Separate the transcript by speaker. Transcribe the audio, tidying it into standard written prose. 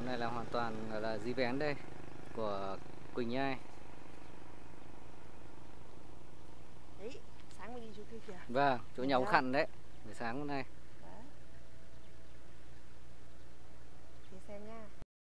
Speaker 1: này là hoàn toàn là dí vén đây của Quỳnh Nhai.
Speaker 2: Đấy, sáng mình đi chỗ kia kìa.
Speaker 1: Vâng, chỗ nhà ông Khăn đấy. Buổi sáng hôm nay.